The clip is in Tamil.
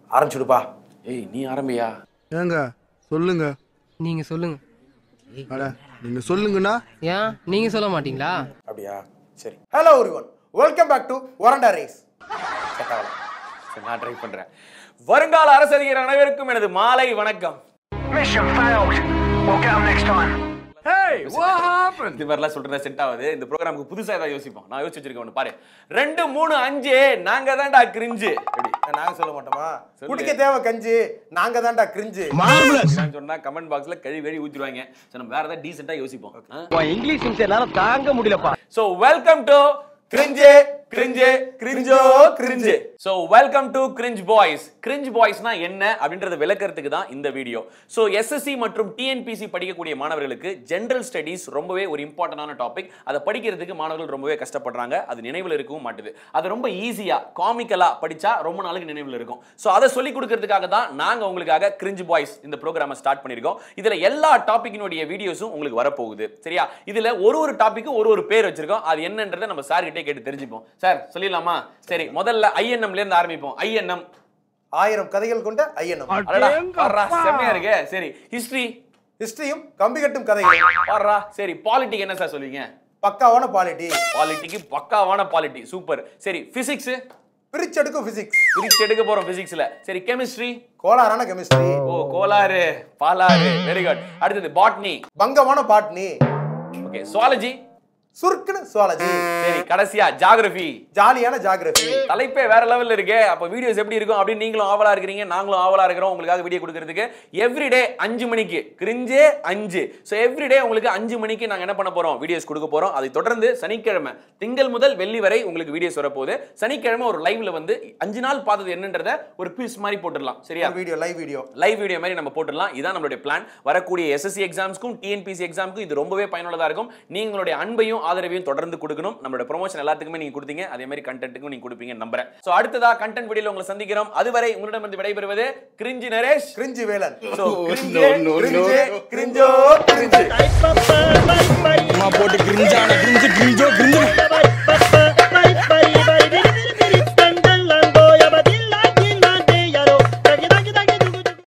ஆரம்பிச்சுடுப்பா. ஏய் நீ ஆரம்பியா? ஏங்க சொல்லுங்க. நீங்க சொல்லுங்க. அட நீங்க சொல்லுங்கண்ணா. ஏன் நீங்க சொல்ல மாட்டீங்களா? அப்படியா? சரி. Hello everyone, welcome back to veranda race. நான் ட்ரை பண்றேன். வருங்கால அரசியல் அனைவருக்கும் எனது மாலை வணக்கம். Mission failed. We'll get them next time. Hey, what happened? இது மாதிரிலாம் சொல்றதா செட் ஆகுது. இந்த ப்ரோகிராமுக்கு புதுசா ஏதாவது யோசிப்போம். நான் யோசிச்சு வச்சிருக்கேன் ஒன்று பாரு. 2 3 5 நாங்க தான்டா கிரிஞ்சு. எப்படி? நாங்க சொல்ல மாட்டோமா? குடிக்க தேவை கஞ்சி, நாங்க தான்டா கிரிஞ்சு. நான் சொன்னா கமெண்ட் பாக்ஸ்ல கழி ஊத்திடுவாங்க. சோ நம்ம வேற ஏதாவது டீசென்ட்டா யோசிப்போம். இங்கிலீஷ் என்னால தாங்க முடியலப்பா. So welcome to cringe cringe கிரிஞ்சோ cringe. So welcome to cringe boys. Cringe பாய்ஸ்னா என்ன அப்படின்றத விளக்கறதுக்கு தான் இந்த வீடியோ. சோ எஸ்எஸ்சி மற்றும் டிஎன்பிசி படிக்கக்கூடிய மாணவர்களுக்கு ஜெனரல் ஸ்டடீஸ் ரொம்பவே ஒரு இம்பார்ட்டன்டான டாபிக். அதை படிக்கிறதுக்கு மாணவர்கள் ரொம்பவே கஷ்டப்படுறாங்க. அது நினைவில் இருக்கவும் மாட்டுது. அது ரொம்ப ஈஸியா காமிக்கலா படிச்சா ரொம்ப நாளைக்கு நினைவில் இருக்கும். சோ அதை சொல்லி கொடுக்கிறதுக்காக தான் நாங்க உங்களுக்காக கிரிஞ்ச் பாய்ஸ் இந்த ப்ரோகிராமை ஸ்டார்ட் பண்ணிருக்கோம். இதுல எல்லா டாபிக்கினுடைய வீடியோஸும் உங்களுக்கு வரப்போகுது. சரியா? இதுல ஒரு டாபிக்கும் ஒரு பேர் வச்சிருக்கோம். அது என்னன்றதை நம்ம சார் கிட்டே கேட்டு தெரிஞ்சுப்போம். சார் சொல்லிடலாமா? சரி, முதல்ல ஐஎன்எம்ல இருந்து ஆரம்பிப்போம். ஐஎன்எம் 1000 கதைகள் கொண்ட ஐஎன்எம். செம்மையா இருக்கு. சரி, ஹிஸ்டரியும் கம்பி கட்டும் கதைகள். சரி, பாலிட்டிக் என்ன சார் சொல்லுவீங்க? பக்காவான பாலிட்டி. பாலிட்டிக்கு பக்காவான பாலிட்டி. சூப்பர். சரி, பிசிக்ஸ் பிரிச்செடுக்கும் பிசிக்ஸ். பிரிச்செடுக்க போறோம் பிசிக்ஸ்ல. சரி, கெமிஸ்ட்ரி கோளாறான கெமிஸ்ட்ரி. ஓ கோளாறு பாலாறு. Very good. அடுத்தது பாட்னி பங்கமான பாட்னி. ஓகே. சுவாலஜி சுருக்குன சுவாலஜி. சரி, கடைசியா ஜியோகிராஃபி ஜாலியான ஜியோகிராஃபி. தலைப்பே வேற லெவல்ல இருக்கு. அப்ப வீடியோஸ் எப்படி இருக்கும் அப்படி நீங்களும் ஆவலா இருக்கீங்க, நாங்களும் ஆவலா இருக்கிறோம் உங்களுக்காக வீடியோ கொடுக்கிறதுக்கு. எவ்ரிடே 5 மணிக்கு கிரிஞ்சே 5. சோ எவ்ரிடே உங்களுக்கு 5 மணிக்கு நாங்க என்ன பண்ண போறோம்? வீடியோஸ் கொடுக்க போறோம். அதை தொடர்ந்து சனிக்கிழமை திங்கள் முதல் வெள்ளி வரை உங்களுக்கு வீடியோஸ் வரப்போகுது. சனிக்கிழமை ஒரு லைவ்ல வந்து 5 நாள் பார்த்தது என்னன்றத ஒரு குவிஸ் மாதிரி போட்டுடலாம். சரியா? வீடியோ லைவ் வீடியோ மாதிரி நம்ம போட்டுடலாம். இதான் நம்மளுடைய பிளான். வரக்கூடிய எஸ்எஸ்சி எக்ஸாம்ஸ்க்கும் டிஎன்பிசி எக்ஸாம்க்கும் இது ரொம்பவே பயனுள்ளதா இருக்கும். நீங்களுடைய அன்பையும் ஆதரவையும் தொடர்ந்து கொடுக்கணும். நம்மளோட ப்ரமோஷன் எல்லாத்துக்குமே நீங்க கொடுத்தீங்க, அதே மாதிரி கண்டென்ட்டுக்கும் நீங்க கொடுப்பீங்க நம்புறேன். சோ அடுத்ததா கண்டென்ட் வீடியோல உங்களை சந்திக்கிறோம். அதுவரை உங்களிடமிருந்து விடைபெறுவது cringe Naresh, cringe Velan. So கிரிஞ்சோ கிரிஞ்சு போட்டு கிரிஞ்சான கிரிஞ்சு